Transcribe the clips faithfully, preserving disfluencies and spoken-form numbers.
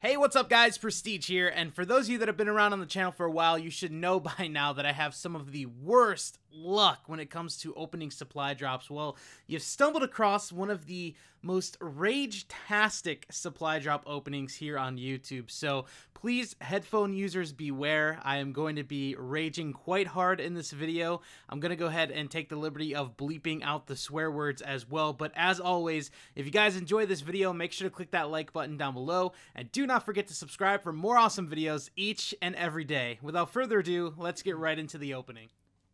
Hey, what's up guys? Prestige here, and for those of you that have been around on the channel for a while, you should know by now that I have some of the worst luck when it comes to opening supply drops. Well, you've stumbled across one of the most rage-tastic supply drop openings here on YouTube, so please, headphone users, beware. I am going to be raging quite hard in this video. I'm going to go ahead and take the liberty of bleeping out the swear words as well, but as always, if you guys enjoy this video, make sure to click that like button down below, and do not forget to subscribe for more awesome videos each and every day. Without further ado, let's get right into the opening.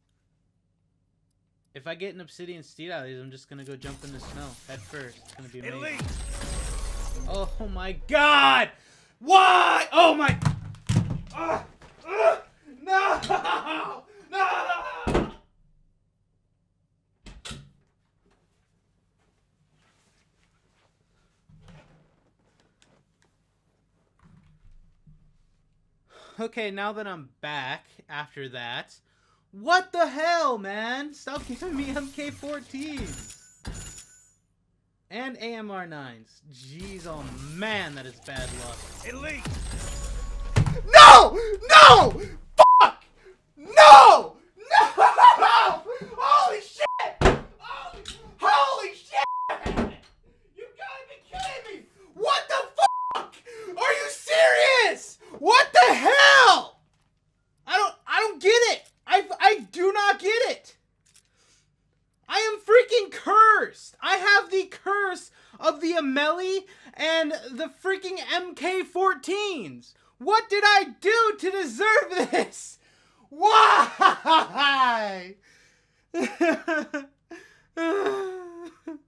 If I get an obsidian steed out of these, I'm just gonna go jump in the snow head first. It's gonna be amazing. Elite. Oh my god! Why? Oh my! Uh, uh, no! No! Okay, now that I'm back after that, what the hell, man? Stop giving me M K fourteens and A M R nines. Jeez, oh man, that is bad luck. Elite. No! No! Fuck! No! No! Holy shit! Holy, holy shit! You gotta be kidding me! What the fuck? Are you serious? What the hell? I don't I don't get it. I I do not get it. I am freaking cursed. I have the curse of the Ameli and the freaking M K fourteens. What did I do to deserve this? Why?